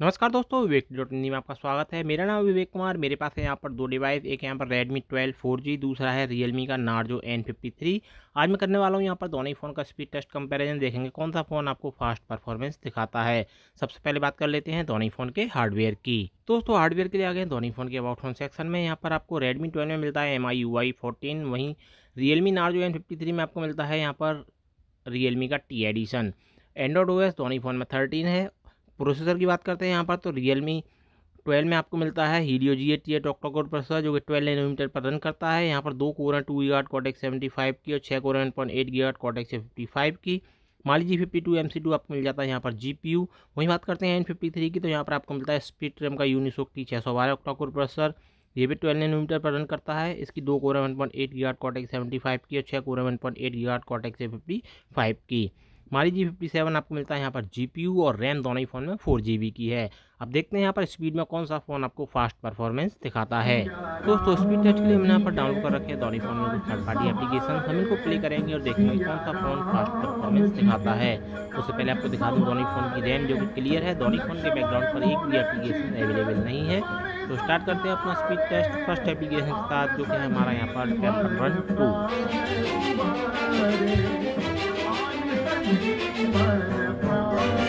नमस्कार दोस्तों, विवेक dot in में आपका स्वागत है। मेरा नाम विवेक कुमार। मेरे पास है यहाँ पर दो डिवाइस, एक यहाँ पर Redmi 12 4G, दूसरा है Realme का Narzo N53। आज मैं करने वाला हूँ यहाँ पर दोनों ही फ़ोन का स्पीड टेस्ट कंपैरिजन, देखेंगे कौन सा फ़ोन आपको फास्ट परफॉर्मेंस दिखाता है। सबसे पहले बात कर लेते हैं दोनों ही फ़ोन के हार्डवेयर की। दोस्तों हार्डवेयर के लिए आ गए दोनों ही फ़ोन के अबाउट फ़ोन सेक्शन में। यहाँ पर आपको Redmi 12 में मिलता है MIUI 14, वहीं Realme Narzo N53 में आपको मिलता है यहाँ पर Realme का T एडिशन। एंड्रॉयड OS दोनों ही फ़ोन में 13 है। प्रोसेसर की बात करते हैं यहाँ पर तो Realme 12 में आपको मिलता है Helio G8 octa core processor, जो कि 12 नैनोमीटर पर रन करता है। यहाँ पर 2 कोर हैं 2 गीगाहर्ट्ज़ Cortex 75 की और 6 कोर हैं 1.8 गीगाहर्ट्ज़ Cortex 55 की। Mali G52 MC2 आपको मिल जाता है यहाँ पर GPU। वहीं बात करते हैं N53 की, तो यहाँ पर आपको मिलता है स्पीड का Unisoc T612 octa core processor. ये भी 12 नैनोमीटर पर रन करता है। इसकी 2 कोर है 1.8 गीगाहर्ट्ज़ Cortex 75 की और 6 कोर है 1.8 गीगाहर्ट्ज़ Cortex 55 की। Mali G57 आपको मिलता है यहाँ पर GPU और रैम दोनों ही फ़ोन में 4GB की है। अब देखते हैं यहाँ पर स्पीड में कौन सा फ़ोन आपको फास्ट परफॉर्मेंस दिखाता है। दोस्तों स्पीड टेस्ट के लिए मैंने यहाँ पर डाउनलोड कर रखे हैं दोनों ही फ़ोन में कुछ थर्ड पार्टी एप्लीकेशन। हम इनको प्ले करेंगे और देखेंगे कौन सा फ़ोन फास्ट परफॉर्मेंस दिखाता है। उससे पहले आपको दिखा दूँ दोनों ही फ़ोन की रैम, जो कि क्लियर है। दोनों ही फ़ोन के बैकग्राउंड पर एक भी एप्लीकेशन अवेलेबल नहीं है। तो स्टार्ट करते हैं अपना स्पीड टेस्ट फर्स्ट एप्लीकेशन के साथ, जो कि है हमारा यहाँ पर टेम्पल रन 2।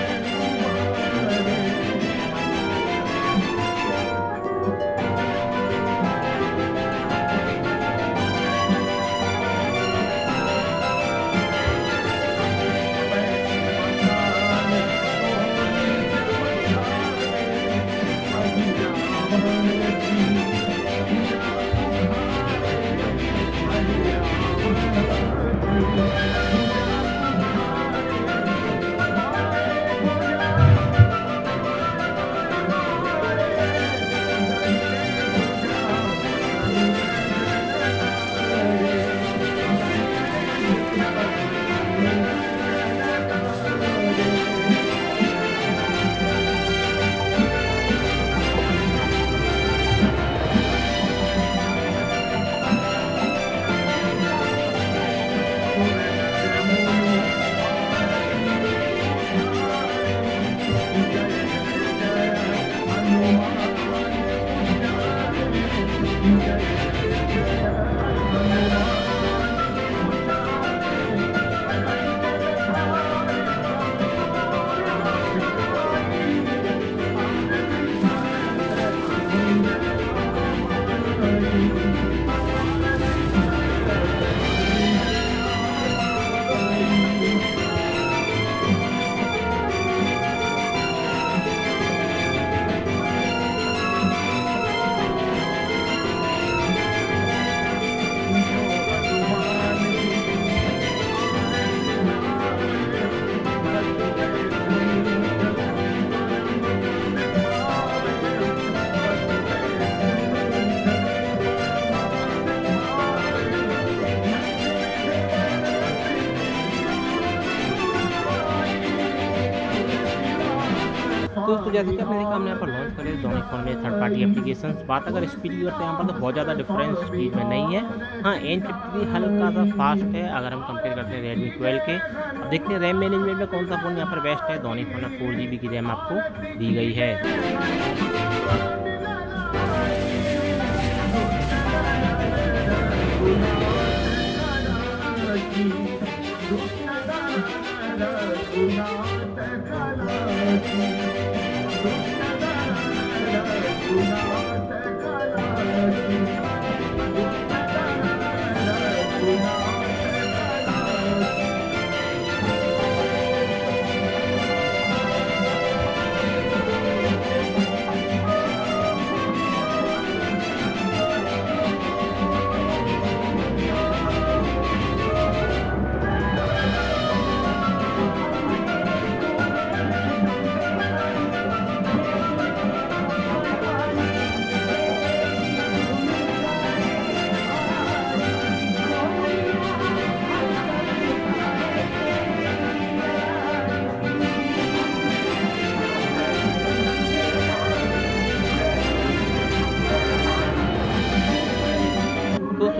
दोस्तों जैसे कि आपने देखा, हमने यहाँ पर लॉन्च करे दोनों फोन में थर्ड पार्टी एप्लीकेशंस। बात अगर स्पीड की करते हैं यहाँ पर, तो बहुत ज़्यादा डिफरेंस स्पीड में नहीं है। हाँ, N53 हल्का सा फास्ट है अगर हम कंपेयर करते हैं Redmi 12 के। अब देखते हैं रैम मैनेजमेंट में कौन सा फ़ोन यहाँ पर बेस्ट है। दोनों फोन में 4GB की रैम आपको दी गई है।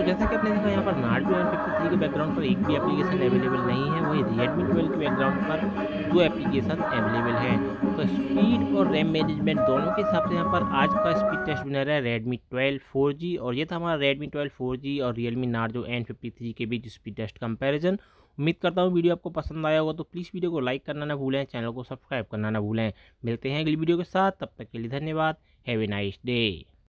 दोस्तों जैसा कि आपने देखा यहाँ पर नार्जो N53 के बैकग्राउंड पर एक भी एप्लीकेशन अवेलेबल नहीं है, वही Redmi 12 के बैकग्राउंड पर 2 एप्लीकेशन अवेलेबल है। तो स्पीड और रैम मैनेजमेंट दोनों के हिसाब से यहाँ पर आज का स्पीड टेस्ट विनर है Redmi 12 4G, और ये था हमारा Redmi 12 4G और Realme Narzo N53 के बीच स्पीड टेस्ट कंपैरिजन। उम्मीद करता हूँ वीडियो आपको पसंद आया होगा, तो प्लीज़ वीडियो को लाइक करना ना भूलें, चैनल को सब्सक्राइब करना ना भूलें। मिलते हैं अगली वीडियो के साथ, तब तक के लिए धन्यवाद। Have a nice day.